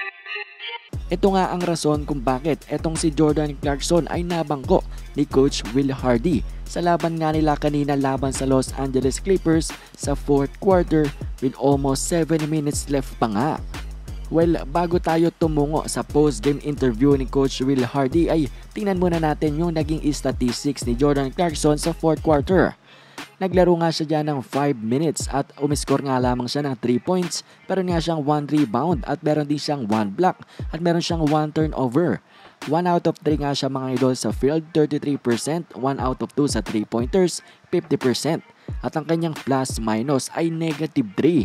Ito nga ang rason kung bakit etong si Jordan Clarkson ay nabangko ni Coach Will Hardy sa laban nga nila kanina laban sa Los Angeles Clippers sa 4th quarter with almost 7 minutes left pa nga. Well, bago tayo tumungo sa post-game interview ni Coach Will Hardy ay tingnan muna natin yung naging statistics ni Jordan Clarkson sa 4th quarter. Naglaro nga siya dyan ng 5 minutes at umiskor nga lamang siya ng 3 points, pero nga siyang 1 rebound at meron din siyang 1 block at meron siyang 1 turnover. 1 out of 3 nga siya mga idol sa field, 33%, 1 out of 2 sa 3-pointers, 50%. At ang kanyang plus minus ay -3.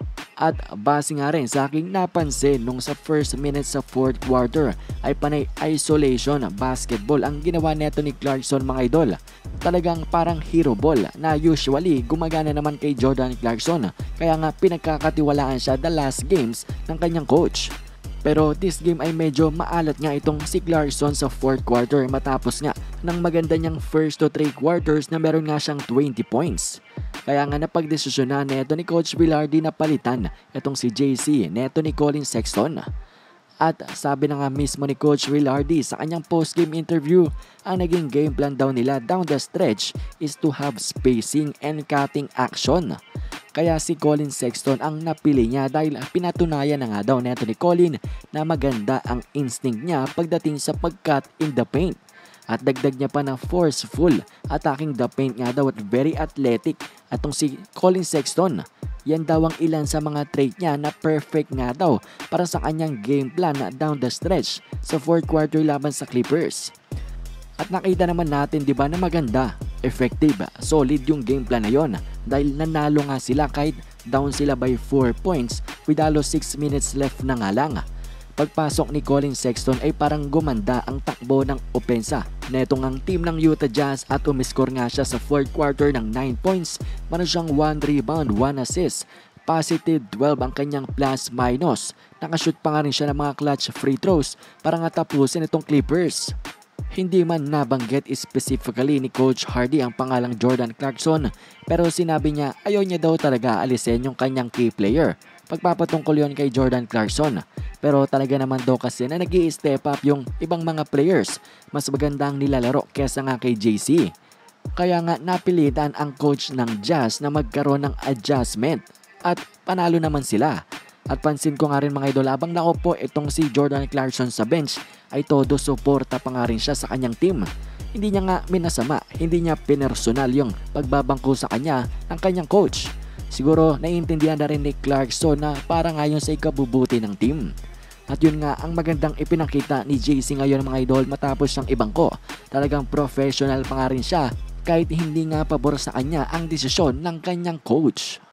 At base nga rin sa aking napansin nung sa first minute sa 4th quarter ay panay isolation basketball ang ginawa neto ni Clarkson mga idol. Talagang parang hero ball na usually gumagana naman kay Jordan Clarkson, kaya nga pinagkakatiwalaan siya the last games ng kanyang coach. Pero this game ay medyo maalat nga itong si Clarkson sa 4th quarter matapos nga ng maganda niyang first to 3 quarters na meron nga siyang 20 points. Kaya nga napagdesisyonan neto ni Coach Will Hardy na palitan itong si JC neto ni Colin Sexton. At sabi na nga mismo ni Coach Will Hardy sa kanyang post-game interview, ang naging game plan daw nila down the stretch is to have spacing and cutting action. Kaya si Colin Sexton ang napili niya dahil pinatunayan na nga daw neto ni Colin na maganda ang instinct niya pagdating sa pag-cut in the paint. At dagdag niya pa ng forceful attacking the paint nga daw at very athletic atong si Colin Sexton. Yan daw ang ilan sa mga trait niya na perfect nga daw para sa kanyang game plan na down the stretch sa 4th quarter laban sa Clippers. At nakita naman natin 'di ba na maganda, effective, solid yung game plan na yon dahil nanalo nga sila kahit down sila by 4 points with halos 6 minutes left na nga lang. Pagpasok ni Colin Sexton ay parang gumanda ang takbo ng opensa netong ang team ng Utah Jazz at umiskor nga siya sa 4th quarter ng 9 points, meron siyang 1 rebound, 1 assist, positive 12 ang kanyang plus minus. Nakashoot pa nga rin siya ng mga clutch free throws para nga tapusin itong Clippers. Hindi man nabanggit specifically ni Coach Hardy ang pangalang Jordan Clarkson, pero sinabi niya ayaw niya daw talaga alisin yung kanyang key player. Pagpapatungkol yon kay Jordan Clarkson. Pero talaga naman daw kasi na nag-i-step up yung ibang mga players. Mas magandang nilalaro kesa nga kay JC. Kaya nga napilitan ang coach ng Jazz na magkaroon ng adjustment. At panalo naman sila. At pansin ko nga rin mga idol, habang naupo itong si Jordan Clarkson sa bench ay todo suporta pa nga rin siya sa kanyang team. Hindi niya nga minasama, hindi niya pinersonal yung pagbabangko sa kanya ng kanyang coach. Siguro naiintindihan na rin ni Clarkson na para ngayon sa ikabubuti ng team. At yun nga ang magandang ipinakita ni JC ngayon mga idol matapos siyang ibangko. Talagang professional pa nga rin siya kahit hindi nga pabor sa kanya ang desisyon ng kanyang coach.